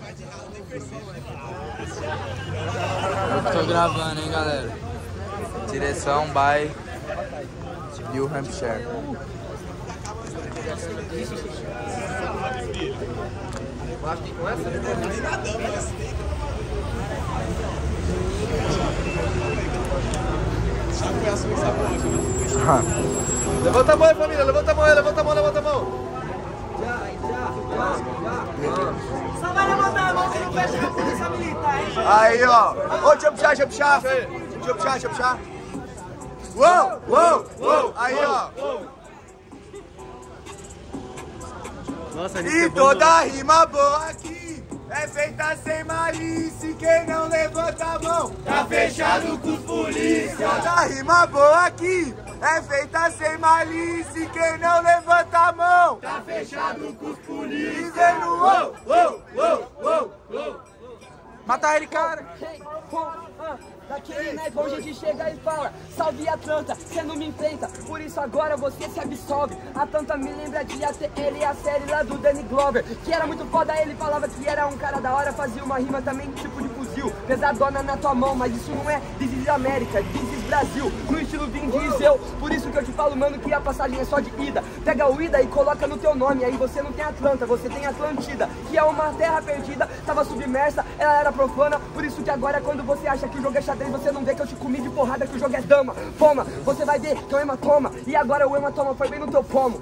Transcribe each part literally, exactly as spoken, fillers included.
Eu tô gravando, hein, galera. Direção by New Hampshire. Acho que com essa levanta a mão aí, família, levanta a mão aí, levanta a mão, levanta a mão. Já, já, já. Só vai levantar a mão que não fecha com a polícia militar, hein? Aí, ó. Ô, deixa eu puxar, deixa eu puxar. Deixa eu puxar, deixa eu puxar. Uou, uou, uou. Aí, ó. Nossa, e toda rima boa aqui é feita sem malícia. Quem não levanta a mão tá fechado com os polícia. Toda rima boa aqui é feita sem malícia. Quem não levanta a mão tá fechado com os polícia. Dizendo uou, uou, uou, uou, uou. Mata ele, cara. Hey, pô, ah, daquele naipe onde a gente chega e fala: salve Atlanta, cê não me enfrenta, por isso agora você se absolve. Atlanta me lembra de A T L, a série lá do Danny Glover, que era muito foda, ele falava que era um cara da hora, fazia uma rima também tipo de fuzil, pesadona na tua mão, mas isso não é This is América, This is Brasil, no estilo Vin Diesel. Por isso que eu te falo, mano, que a passagem é só de ida. Pega o ida e coloca no teu nome, aí você não tem Atlanta, você tem Atlântida, que é uma terra perdida, tava submersa, ela era profana, por isso que agora quando você acha que o jogo é xadrez, você não vê que eu te comi de porrada, que o jogo é dama, foma, você vai ver que é um hematoma, e agora o hematoma foi bem no teu pomo.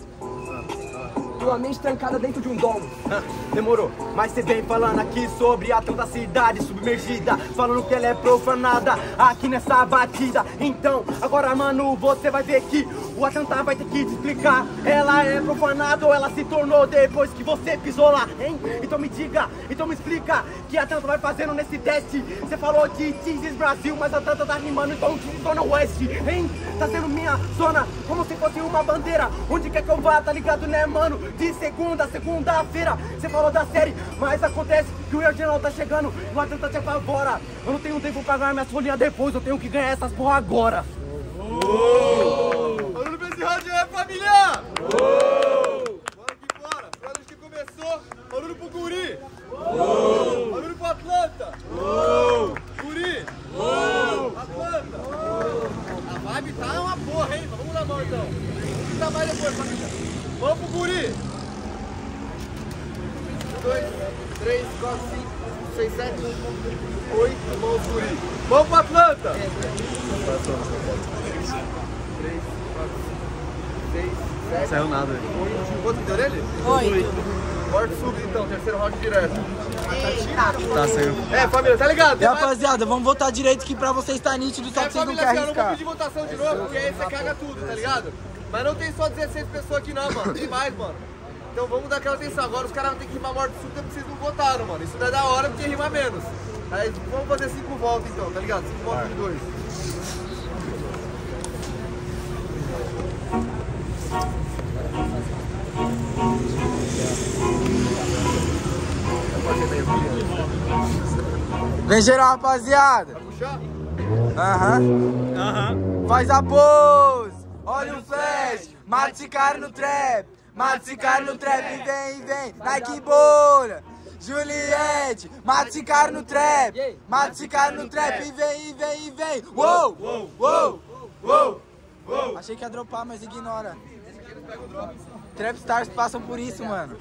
Tua mente trancada dentro de um domo. Demorou, mas cê vem falando aqui sobre a tanta cidade submergida, falando que ela é profanada aqui nessa batida. Então, agora mano, você vai ver que o Atlanta vai ter que te explicar. Ela é profanada ou ela se tornou depois que você pisou lá, hein? Então me diga, então me explica que a Atlanta vai fazendo nesse teste. Você falou de This is Brasil, mas a Atlanta tá rimando então de Zona Oeste, hein? Tá sendo minha zona como se fosse uma bandeira, onde quer que eu vá, tá ligado né mano? De segunda a segunda-feira, você falou da série, mas acontece que o original tá chegando e o Atlanta te apavora. Eu não tenho tempo pra ganhar minhas folhinhas depois, eu tenho que ganhar essas porra agora. Barulho pra esse round aí, família! Bora que bora! Pra que começou, barulho pro Guri! Barulho pro Atlanta! Guri! Atlanta! A vibe tá uma porra, hein? Vamos dar mão então. Vamos dar mais depois, família. Vamos pro Guri! Um, dois, três, quatro, cinco, seis, sete, oito, vamos pro Guri! Vamos pro Atlanta! três, quatro, cinco, seis, sete, Saiu nada. oito. Quanto deu nele? Oito. Forte sub então, terceiro round direto. Tá, saiu. É, família, tá ligado? E rapaziada, vamos votar direito aqui pra vocês estar nítido, só É, que vocês não família, querem assim, eu não vou arriscar. pedir votação de novo, porque aí você caga tudo, tá ligado? Mas não tem só dezesseis pessoas aqui não, mano. Tem mais, mano. Então vamos dar aquela atenção. Agora os caras vão ter que rimar morte súbita porque vocês não votaram, mano. Isso não é da hora porque rima menos. Aí vamos fazer cinco voltas então, tá ligado? Cinco voltas de dois. Vem geral, rapaziada. Vai puxar? Aham. Aham. Faz a pose. Olha o flash. Mata esse cara no trap. Mata esse cara no trap. E vem, vem. Nike Bolha. Juliette. Mata esse cara no trap. Mata esse cara no trap. E vem, e vem, e vem. Uou, uou, uou, uou. Achei que ia dropar, mas ignora. Trap Stars passam por isso, mano.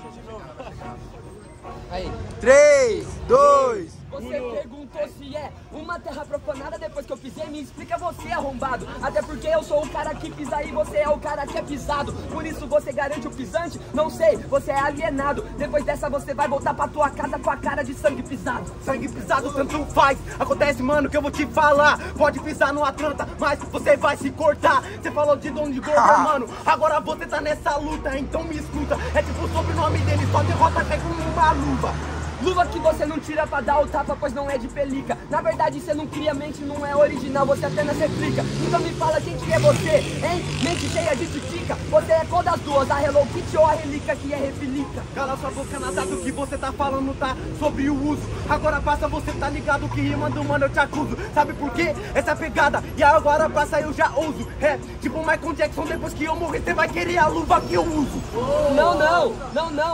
Aí. três, dois. Você perguntou se é uma terra profanada depois que eu pisei, me explica você, arrombado. Até porque eu sou o cara que pisa e você é o cara que é pisado. Por isso você garante o pisante? Não sei, você é alienado. Depois dessa você vai voltar pra tua casa com a cara de sangue pisado. Sangue pisado tanto faz. Acontece, mano, que eu vou te falar. Pode pisar no Atlanta, mas você vai se cortar. Você falou de Don de Gordo, mano. Agora você tá nessa luta, então me escuta. É tipo o sobrenome dele, só derrota cai como uma luva. Luva que você não tira pra dar o tapa, pois não é de pelica. Na verdade você não cria mente, não é original, você apenas replica. Então me fala quem que é você, hein? Mente cheia de titica. Você é qual das duas, a Hello Kitty ou a relíquia que é refilica? Cala sua boca, nada do que você tá falando tá sobre o uso. Agora passa, você tá ligado que rimando, mano, eu te acuso. Sabe por quê? Essa pegada, e agora passa eu já ouso. É, tipo o Michael Jackson, depois que eu morrer você vai querer a luva que eu uso. Não, não, não, não.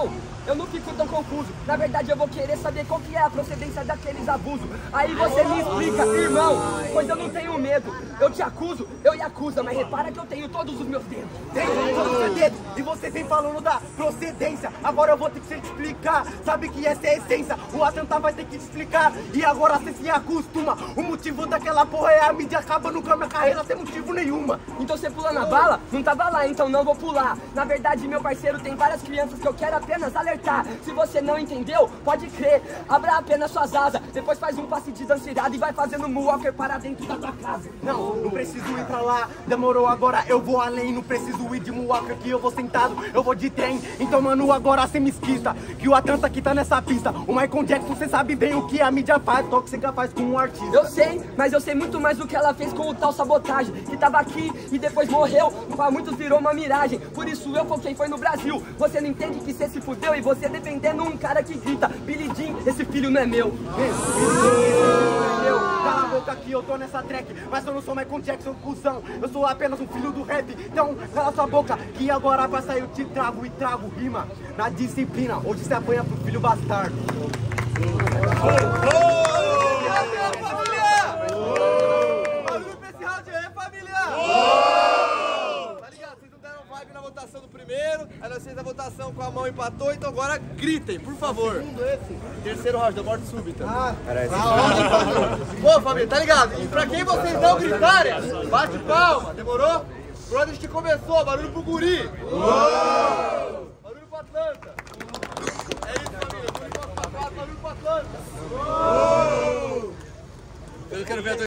eu não fico tão confuso. Na verdade eu vou querer saber qual que é a procedência daqueles abusos. Aí você me explica, irmão, pois eu não tenho medo. Eu te acuso, eu e acusa, mas repara que eu tenho todos os meus dedos. Tem todos os seus dedos e você vem falando da procedência. Agora eu vou ter que te explicar. Sabe que essa é a essência, o atentado vai ter que te explicar. E agora você se acostuma. O motivo daquela porra é a mídia acabando com a minha carreira sem motivo nenhuma. Então você pula na bala? Não tava lá, então não vou pular. Na verdade, meu parceiro, tem várias crianças que eu quero apenas alertar. Se você não entendeu, pode crer, abra apenas suas asas. Depois faz um passe de dança irado e vai fazendo moonwalker para dentro da tua casa. Não, não preciso ir pra lá, demorou, agora eu vou além. Não preciso ir de moonwalker que eu vou sentado, eu vou de trem. Então mano, agora cê me esquista que o Atlanta aqui tá nessa pista. O Michael Jackson, cê sabe bem o que a mídia faz, tóxica faz com um artista. Eu sei, mas eu sei muito mais do que ela fez com o tal Sabotagem, que tava aqui e depois morreu, pra muitos virou uma miragem. Por isso eu foquei foi no Brasil. Você não entende que cê se fudeu e você defendendo um cara que grita Billy Jean, esse filho não é meu. Cala a boca aqui, eu tô nessa track, mas eu não sou Michael Jackson, cuzão. Eu sou apenas um filho do rap. Então cala sua boca, que agora pra sair eu te trago e trago rima na disciplina. Hoje você apanha pro filho bastardo. Votação do primeiro, aí nós fizemos a votação com a mão empatou, então agora gritem, por favor. Terceiro round da morte súbita. Ah, peraí. Pô, família, tá ligado? E pra quem vocês não gritarem, bate palma, demorou? Por onde a gente começou, barulho pro guri. Uou! Barulho pro Atlanta. É isso, família, barulho pro Atlanta, barulho pro Atlanta. Uou! Eu quero ver a